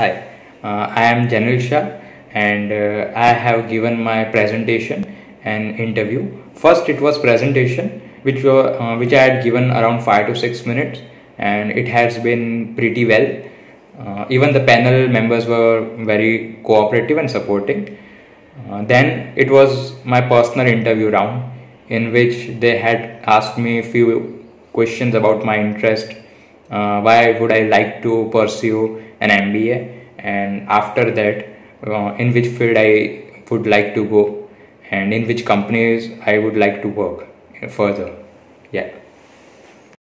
Hi, I am Jenil Shah and I have given my presentation and interview. First it was presentation which I had given around 5 to 6 minutes, and it has been pretty well. Even the panel members were very cooperative and supporting. Then it was my personal interview round, in which they had asked me a few questions about my interest, why would I like to pursue an MBA, and after that in which field I would like to go and in which companies I would like to work further. Yeah.